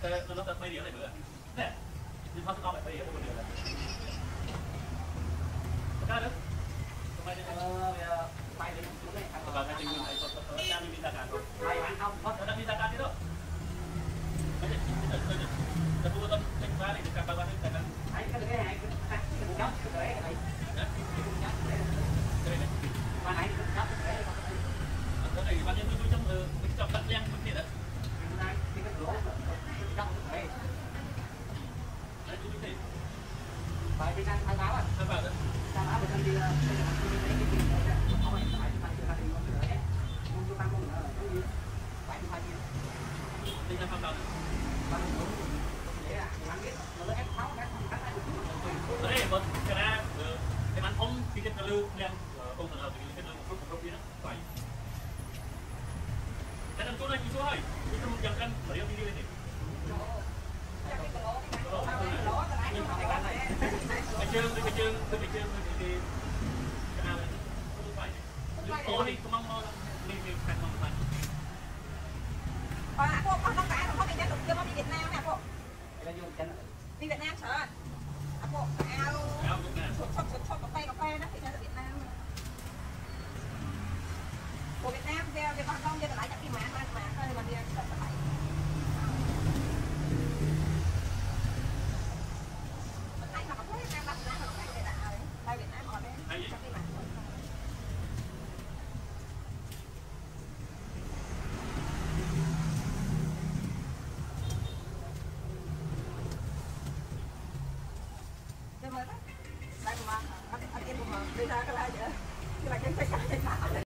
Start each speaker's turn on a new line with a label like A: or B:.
A: nó tập mấy điểm này bữa nè đi phát con lại mấy điểm một điều này cái đó bay đến chỗ này và cái tình này đang đi ra cả bay bán không nó đang đi ra cả thế đó cái này cái tôi tâm thành ra này cả bao nhiêu cả cái này cái nhóc cái này cái này cái này bao nhiêu trong đất đen như thế đấy cái lỗ trong đấy đấy tôi thấy phải đi ăn khai báo à khai báo đấy khai báo để đi không phải phải đi không được đấy không cho tăng không nữa cái gì phải đi đi ra khai báo đấy à bạn biết nó ép tháo cái cắt đấy một cái này cái bắn ống khi cái lư đen ông là cái lư một chút đi đó phải cái đằng chỗ này chỉ số hai cái một dòng căn ở đây đi lên này cái chương cái nào không phải có đi có mong đi thành mong thành
B: cô không phải không đi đến được chưa đi Việt Nam nè cô đi Việt Nam sợ cô ao sốt cà phê đó thì ra được Việt Nam của Việt Nam theo cho con không cho lại cái mạng thôi mà đi ăn sợ lại mình thấy mà có thấy Việt Nam bắt lá mà cái này là đây Việt Nam họ đến cái mạng đây mà anh em mà đi ra cái là vậy cái là cái